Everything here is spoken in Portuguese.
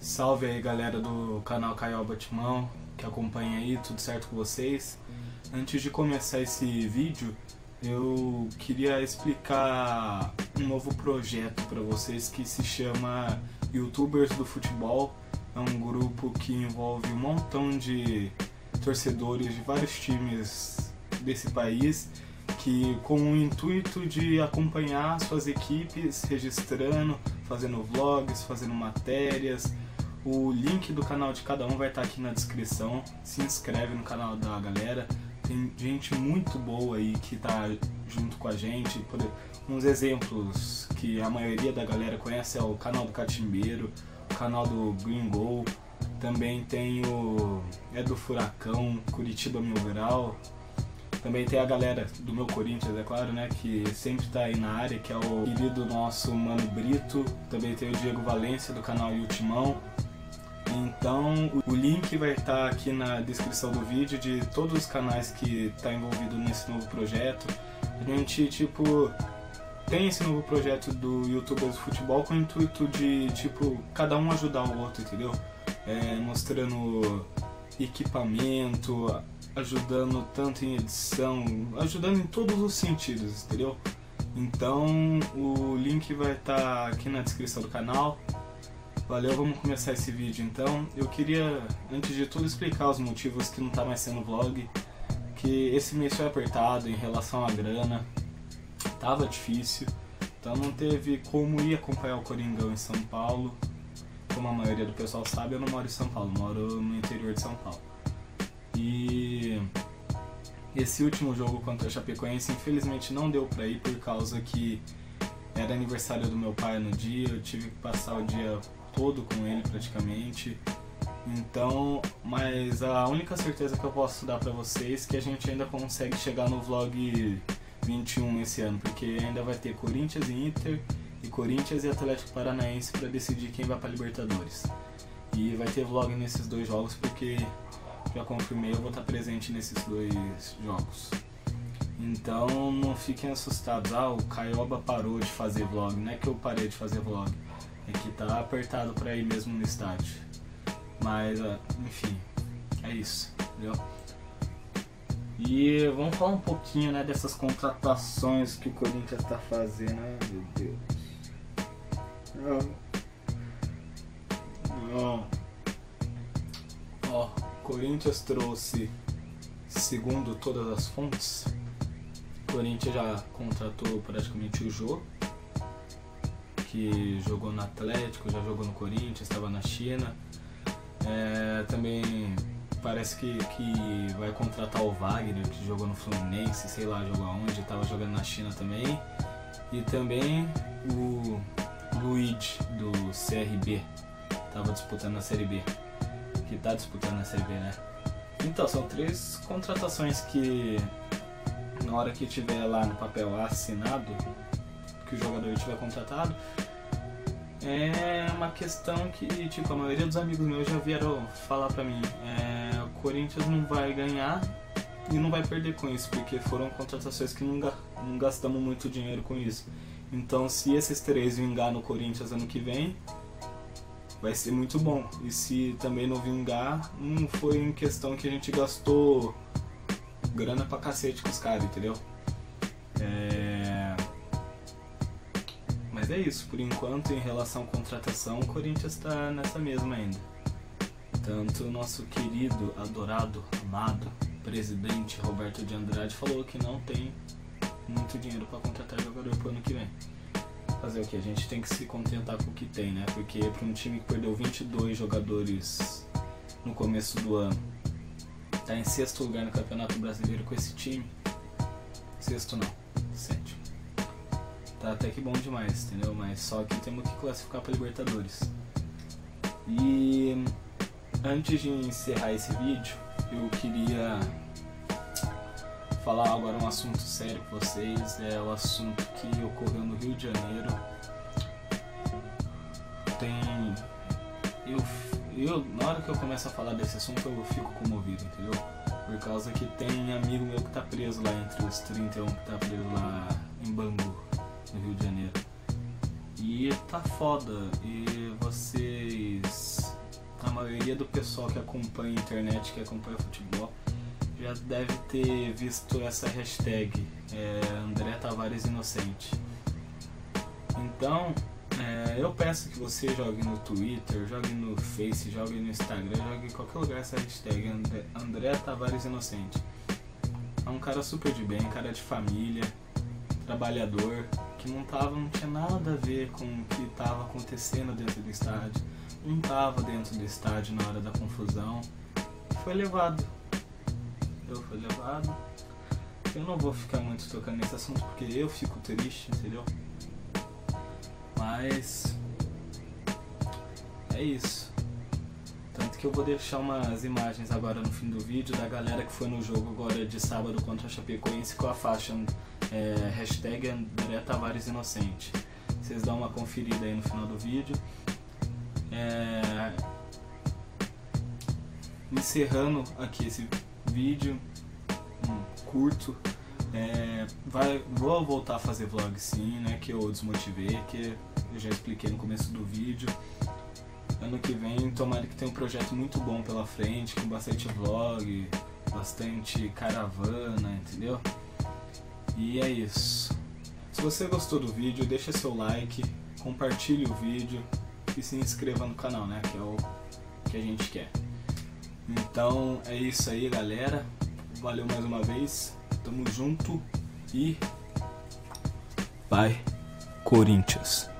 Salve aí galera do canal Caioba Timão, que acompanha aí, tudo certo com vocês? Antes de começar esse vídeo, eu queria explicar um novo projeto para vocês que se chama Youtubers do Futebol. É um grupo que envolve um montão de torcedores de vários times desse país, que com o intuito de acompanhar suas equipes, registrando, fazendo vlogs, fazendo matérias. O link do canal de cada um vai estar aqui na descrição. Se inscreve no canal da galera. Tem gente muito boa aí que tá junto com a gente. Uns exemplos que a maioria da galera conhece é o canal do Catimbeiro, o canal do Green Goal. Também tem o do Furacão, Curitiba Mil Grau. Também tem a galera do meu Corinthians, é claro, né, que sempre tá aí na área, que é o querido nosso Mano Brito. Também tem o Diego Valência do canal Timão. Então o link vai estar aqui na descrição do vídeo de todos os canais que tá envolvido nesse novo projeto. A gente tem esse novo projeto do Youtubers do Futebol com o intuito de cada um ajudar o outro, entendeu? Mostrando equipamento, ajudando tanto em edição, ajudando em todos os sentidos, entendeu? Então o link vai estar aqui na descrição do canal. Valeu, vamos começar esse vídeo então. Eu queria, antes de tudo, explicar os motivos que não tá mais sendo vlog. Que esse mês foi apertado em relação à grana, tava difícil, então não teve como ir acompanhar o Coringão em São Paulo. Como a maioria do pessoal sabe, eu não moro em São Paulo, moro no interior de São Paulo. E esse último jogo contra a Chapecoense infelizmente não deu pra ir por causa que era aniversário do meu pai no dia, eu tive que passar o dia todo com ele praticamente. Então, mas a única certeza que eu posso dar pra vocês é que a gente ainda consegue chegar no vlog 21 esse ano, porque ainda vai ter Corinthians e Inter e Corinthians e Atlético Paranaense pra decidir quem vai pra Libertadores. E vai ter vlog nesses dois jogos porque já confirmei, eu vou estar presente nesses dois jogos. Então não fiquem assustados, o Caioba parou de fazer vlog. Não é que eu parei de fazer vlog, é que tá apertado pra ir mesmo no estádio. Mas enfim, é isso, entendeu? E vamos falar um pouquinho, né, dessas contratações que o Corinthians tá fazendo. Meu Deus. Não. Corinthians trouxe, segundo todas as fontes, o Corinthians já contratou praticamente o Jô, que jogou no Atlético, já jogou no Corinthians, estava na China. Também parece que vai contratar o Wagner, que jogou no Fluminense, sei lá, jogou aonde, estava jogando na China também. E também o Luigi do CRB, estava disputando a Série B. Que está disputando a Série B, né? Então, são 3 contratações que, na hora que tiver lá no papel assinado, que o jogador tiver contratado, é uma questão que, a maioria dos amigos meus já vieram falar pra mim. O Corinthians não vai ganhar e não vai perder com isso, porque foram contratações que não gastamos muito dinheiro com isso. Então, se esses 3 vingar no Corinthians ano que vem, vai ser muito bom. E se também não vingar, não foi em questão que a gente gastou grana pra cacete com os caras, entendeu? Mas é isso, por enquanto, em relação à contratação, o Corinthians tá nessa mesma ainda. Tanto o nosso querido, adorado, amado presidente Roberto de Andrade falou que não tem muito dinheiro pra contratar jogador pro ano que vem. Fazer o que? A gente tem que se contentar com o que tem, né? Porque para um time que perdeu 22 jogadores no começo do ano, tá em 6º lugar no Campeonato Brasileiro com esse time, 6º não, 7º. Tá até que bom demais, entendeu? Mas só que temos que classificar para Libertadores. E antes de encerrar esse vídeo, eu queria falar agora um assunto sério com vocês. É o assunto que ocorreu no Rio de Janeiro. Na hora que eu começo a falar desse assunto, eu fico comovido, entendeu? Por causa que tem amigo meu que tá preso lá entre os 31 que tá preso lá em Bangu, no Rio de Janeiro. E tá foda. E vocês maioria do pessoal que acompanha a internet, que acompanha futebol, já deve ter visto essa hashtag, André Tavares Inocente. Então, eu peço que você jogue no Twitter, jogue no Face, jogue no Instagram, jogue em qualquer lugar essa hashtag, André Tavares Inocente. É um cara super de bem, cara de família, trabalhador, que não tinha nada a ver com o que estava acontecendo dentro do estádio, não estava dentro do estádio na hora da confusão, foi levado. Eu não vou ficar muito tocando nesse assunto porque eu fico triste, entendeu? Mas é isso. Tanto que eu vou deixar umas imagens agora no fim do vídeo da galera que foi no jogo agora de sábado contra a Chapecoense com a faixa hashtag André Tavares Inocente. Vocês dão uma conferida aí no final do vídeo. Encerrando aqui esse vídeo curto, vou voltar a fazer vlog sim, né, que eu desmotivei, que eu já expliquei no começo do vídeo. Ano que vem, tomara que tenha um projeto muito bom pela frente, com bastante vlog, bastante caravana, entendeu? E é isso. Se você gostou do vídeo, deixa seu like, compartilhe o vídeo e se inscreva no canal, né, que é o que a gente quer. Então é isso aí, galera. Valeu mais uma vez. Tamo junto e vai Corinthians!